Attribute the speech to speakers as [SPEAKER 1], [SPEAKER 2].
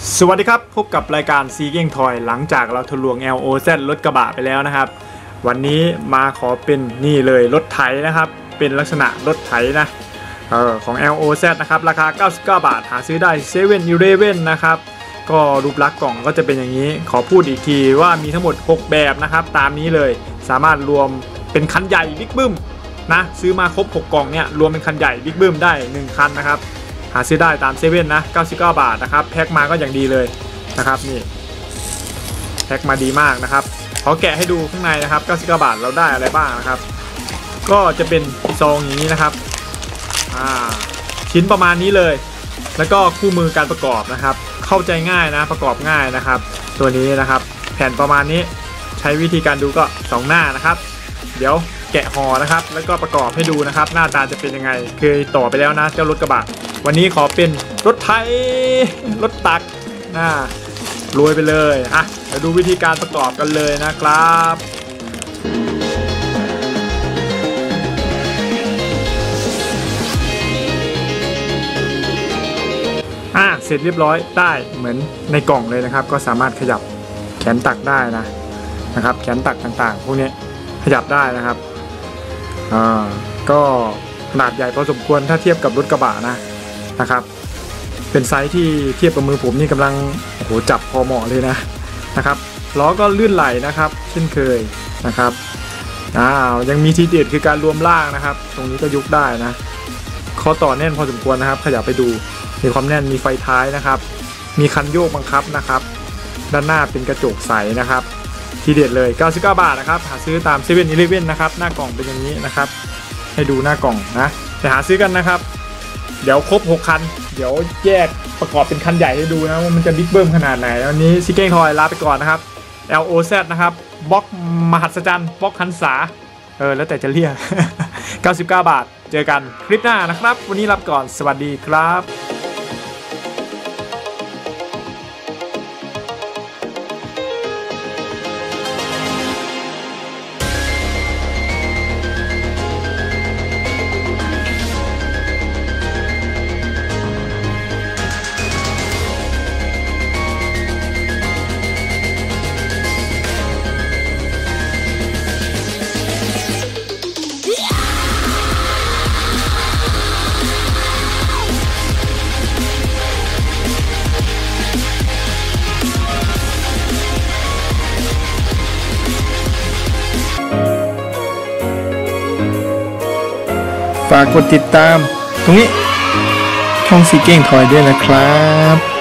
[SPEAKER 1] สวัสดีครับพบกับรายการซีเก้งทอยหลังจากเราทะลวง LOZ รถกระบะไปแล้วนะครับวันนี้มาขอเป็นนี่เลยรถไถนะครับเป็นลักษณะรถไถนะของ LOZ นะครับราคา99 บาทหาซื้อได้7-Elevenนะครับก็รูปลักษณ์กล่องก็จะเป็นอย่างนี้ขอพูดอีกทีว่ามีทั้งหมด6แบบนะครับตามนี้เลยสามารถรวมเป็นคันใหญ่บิ๊กบึ้มนะซื้อมาครบ6กล่องเนี่ยรวมเป็นคันใหญ่บิ๊กบึ้มได้1คันนะครับหาซื้อได้ตามเซเว่นนะ99 บาทนะครับแพ็คมาก็อย่างดีเลยนะครับนี่แพ็คมาดีมากนะครับขอแกะให้ดูข้างในนะครับ99 บาทเราได้อะไรบ้างนะครับก็จะเป็นซองอย่างนี้นะครับชิ้นประมาณนี้เลยแล้วก็คู่มือการประกอบนะครับเข้าใจง่ายนะประกอบง่ายนะครับตัวนี้นะครับแผ่นประมาณนี้ใช้วิธีการดูก็2หน้านะครับเดี๋ยวแกะห่อนะครับแล้วก็ประกอบให้ดูนะครับหน้าตาจะเป็นยังไงเคยต่อไปแล้วนะเจ้ารถกระบะวันนี้ขอเป็นรถไถรถตักรวยไปเลยเดี๋ยวดูวิธีการประกอบกันเลยนะครับเสร็จเรียบร้อยได้เหมือนในกล่องเลยนะครับก็สามารถขยับแขนตักได้นะครับแขนตักต่างๆพวกนี้ขยับได้นะครับก็ขนาดใหญ่พอสมควรถ้าเทียบกับรถกระบะนะครับเป็นไซส์ที่เทียบกับมือผมนี่กำลังจับพอเหมาะเลยนะครับล้อก็ลื่นไหลนะครับเช่นเคยนะครับยังมีทีเด็ดคือการรวมล่างนะครับตรงนี้ก็ยุบได้นะข้อต่อแน่นพอสมควรนะครับขยับไปดูมีความแน่นมีไฟท้ายนะครับมีคันโยกบังคับนะครับด้านหน้าเป็นกระจกใสนะครับทีเด็ดเลย99 บาทนะครับหาซื้อตาม7-Elevenนะครับหน้ากล่องเป็นอย่างนี้นะครับให้ดูหน้ากล่องนะแต่หาซื้อกันนะครับเดี๋ยวครบ6คันเดี๋ยวแยกประกอบเป็นคันใหญ่ให้ดูนะว่ามันจะบิ๊กเบิ้มขนาดไหนวันนี้ซีเก้งทอยลาไปก่อนนะครับ LOZ นะครับบล็อกมหัศจรรย์บล็อกหันษาแล้วแต่จะเรียก99 บาทเจอกันคลิปหน้านะครับวันนี้ลาไปก่อนสวัสดีครับฝากกดติดตามตรงนี้ช่องซีเก้งทอยด้วยนะครับ